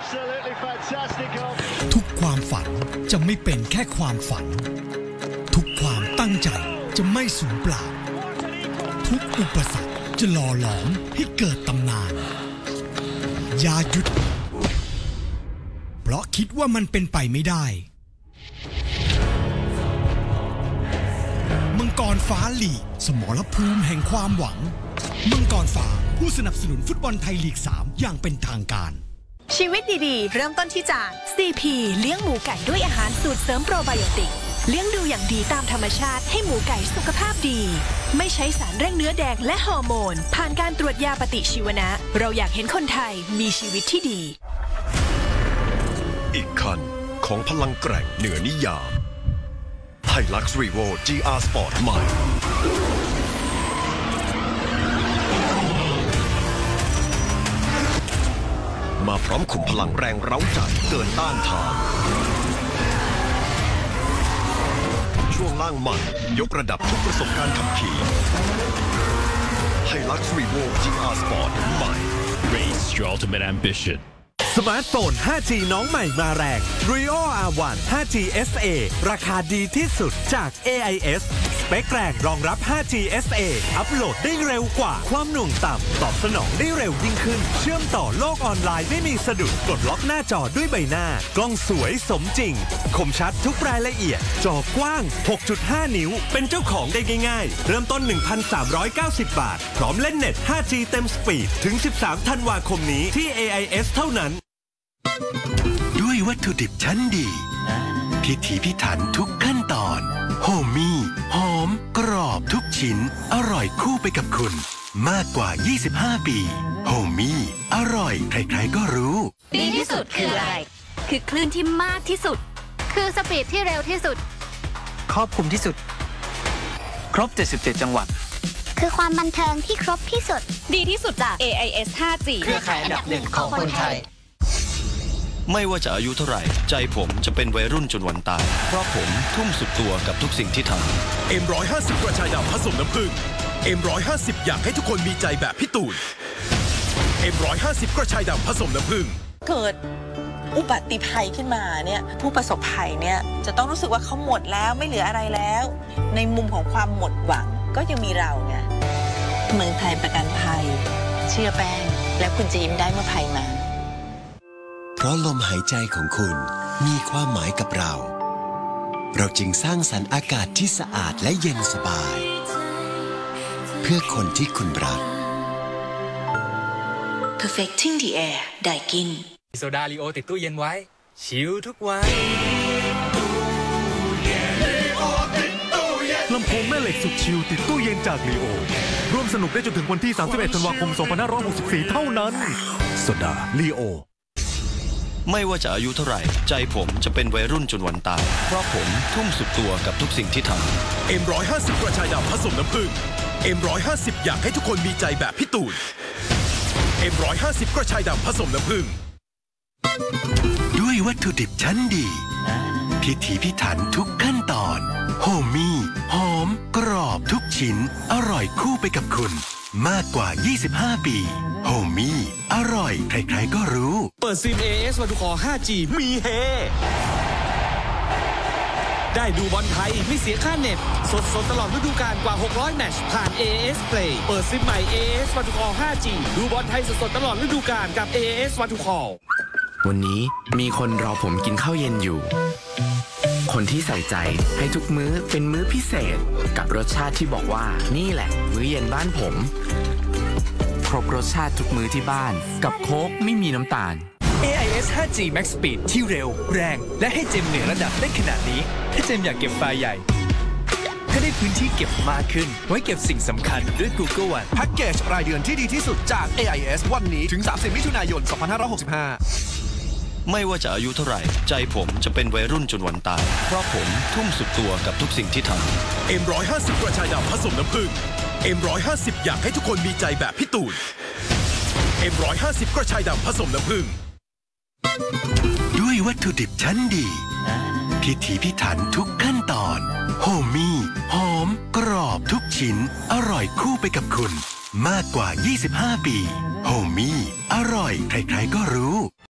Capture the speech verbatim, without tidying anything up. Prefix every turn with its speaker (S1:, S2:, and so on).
S1: ทุกความฝันจะไม่เป็นแค่ความฝันทุกความตั้งใจจะไม่สูญเปล่าทุกอุปสรรคจะหล่อหลอมให้เกิดตำนานอย่าหยุดเพราะคิดว่ามันเป็นไปไม่ได้มังกรฟ้าลีกสมรภูมิแห่งความหวังมังกรฟ้าผู้สนับสนุนฟุตบอลไทยลีกสามอย่างเป็นทางการ
S2: ชีวิตดีๆเริ่มต้นที่จาน ซี พี เลี้ยงหมูไก่ด้วยอาหารสูตรเสริมโปรไบโอติกเลี้ยงดูอย่างดีตามธรรมชาติให้หมูไก่สุขภาพดีไม่ใช้สารเร่งเนื้อแดงและฮอร์โมนผ่านการตรวจยาปฏิชีวนะเราอยากเห็นคนไทยมีชีวิตที่ดี
S3: อีกคันของพลังแกร่งเหนือนิยามไฮลักซ์รีโว จี อาร์ Sport ใหม่มาพร้อมขุมพลังแรงเร้าใจเกินต้านทานช่วงล่างมันยกระดับทุกประสบการณ์ขับขี่ไฮลักซ์รีโว จี อาร์ Sport ใหม่
S4: Raise your ultimate ambition
S5: สมาร์ทโฟน ห้าจี น้องใหม่มาแรง Rio อาร์ วัน ห้าจี เอส เอ ราคาดีที่สุดจาก เอ ไอ เอส สเปคแรงรองรับ ห้าจี เอส เอ อัพโหลดได้เร็วกว่าความหน่วงต่ำตอบสนองได้เร็วยิ่งขึ้นเชื่อมต่อโลกออนไลน์ไม่มีสะดุดกดล็อกหน้าจอด้วยใบหน้ากล้องสวยสมจริงคมชัดทุกรายละเอียดจอกว้าง หกจุดห้า นิ้วเป็นเจ้าของได้ง่ายๆเริ่มต้น หนึ่งพันสามร้อยเก้าสิบ บาทพร้อมเล่นเน็ต ห้าจี เต็มสปีดถึง สิบสาม ธันวาคมนี้ที่ เอ ไอ เอส เท่านั้น
S6: ด้วยวัตถุดิบชั้นดีพิถีพิถันทุกขั้นตอนโฮมี่หอมกรอบทุกชิ้นอร่อยคู่ไปกับคุณมากกว่ายี่สิบห้าปีโฮมี่อร่อยใครๆก็รู้
S7: ดีที่สุดคืออะไรคือคลื่นที่มากที่สุดคือสปีดที่เร็วที่สุด
S8: ครอบคลุมที่สุดครบเจ็ดสิบเจ็ดจังหวัด
S9: คือความบันเทิงที่ครบที่สุด
S7: ดีที่สุดจาก เอ ไอ เอส ห้าจี
S8: เครือข่ายอันดับหนึ่งของคนไทย
S3: ไม่ว่าจะอายุเท่าไหร่ใจผมจะเป็นวัยรุ่นจนวันตายเพราะผมทุ่มสุดตัวกับทุกสิ่งที่ทำ
S10: เอ็ม หนึ่งร้อยห้าสิบ กระชายดำผสมน้ำผึ้ง เอ็ม หนึ่งร้อยห้าสิบ อยากให้ทุกคนมีใจแบบพี่ตูน เอ็ม หนึ่งร้อยห้าสิบ กระชายดำผสมน้ำผึ้ง
S11: เกิดอุบัติภัยขึ้นมาเนี่ยผู้ประสบภัยเนี่ยจะต้องรู้สึกว่าเขาหมดแล้วไม่เหลืออะไรแล้วในมุมของความหมดหวังก็ยังมีเราไงเมืองไทยประกันภัยเชื่อแป้งแล้วคุณจะยิ้มได้เมื่อภัยมา
S6: เพราะลมหายใจของคุณมีความหมายกับเราเราจึงสร้างสรรค์อากาศที่สะอาดและเย็นสบายเพื่อคนที่คุณรัก
S11: Perfecting the air ไดกิน
S8: โซดาลีโอติดตู้เย็นไว้ชิลทุกวัน
S5: ลำโพงแม่เหล็กสุดชิลติดตู้เย็นจากลีโอร่วมสนุกได้จนถึงวันที่สามสิบเอ็ดธันวาคมสองพันห้าร้อยหกสิบสี่เท่านั้นโซดาลีโอ
S3: ไม่ว่าจะอายุเท่าไหร่ใจผมจะเป็นวัยรุ่นจนวันตายเพราะผมทุ่มสุดตัวกับทุกสิ่งที่ทำ
S10: เอ็ม หนึ่งร้อยห้าสิบ กระชายดำผสมน้ำผึ้ง เอ็ม หนึ่งร้อยห้าสิบ อยากให้ทุกคนมีใจแบบพี่ตูน เอ็ม หนึ่งร้อยห้าสิบ กระชายดำผสมน้ำผึ้ง
S6: ด้วยวัตถุดิบชั้นดีพิถีพิถันทุกขั้นตอนโฮมี่หอมกรอบทุกชิ้นอร่อยคู่ไปกับคุณมากกว่ายี่สิบห้าปีโฮมี่อร่อยใครๆก็รู้
S5: เปิดซิม เอ เอส วันทุกคอ ห้าจี มีเฮได้ดูบอลไทยไม่เสียค่าเน็ตสดสดตลอดฤดูกาลกว่าหกร้อยแมตช์ผ่าน เอ เอส Play เปิดซิมใหม่ เอ เอส วันทุกคอ ห้าจี ดูบอลไทยสดสดตลอดฤดูกาลกับ เอ เอส วันทุกคอ
S12: วันนี้มีคนรอผมกินข้าวเย็นอยู่คนที่ใส่ใจให้ทุกมื้อเป็นมื้อพิเศษกับรสชาติที่บอกว่านี่แหละมื้อเย็นบ้านผมครบรสชาติทุกมื้อที่บ้านกับโค้กไม่มีน้ำตาล
S5: เอ ไอ เอส ห้าจี Max Speed ที่เร็วแรงและให้เจมเหนือระดับได้ขนาดนี้ถ้าเจมอยากเก็บไฟล์ใหญ่ก็ได้พื้นที่เก็บมากขึ้นไว้เก็บสิ่งสำคัญด้วย Google One แพ็กเกจรายเดือนที่ดีที่สุดจาก เอ ไอ เอส วันนี้ถึงสามสิบมิถุนายนสองพันห้าร้อยหกสิบห้า
S3: ไม่ว่าจะอายุเท่าไหร่ใจผมจะเป็นวัยรุ่นจนวันตายเพราะผมทุ่มสุดตัวกับทุกสิ่งที่ทำ
S10: เอ็ม หนึ่งร้อยห้าสิบ กระชายดำผสมน้ำผึ้ง เอ็ม หนึ่งร้อยห้าสิบ อยากให้ทุกคนมีใจแบบพี่ตูน เอ็ม หนึ่งร้อยห้าสิบ กระชายดำผสมน้ำผึ้ง
S6: ด้วยวัตถุดิบชั้นดีพิถีพิถันทุกขั้นตอนโฮมี่หอมกรอบทุกชิ้นอร่อยคู่ไปกับคุณมากกว่ายี่สิบห้าปีโฮมี่อร่อยใครๆก็รู้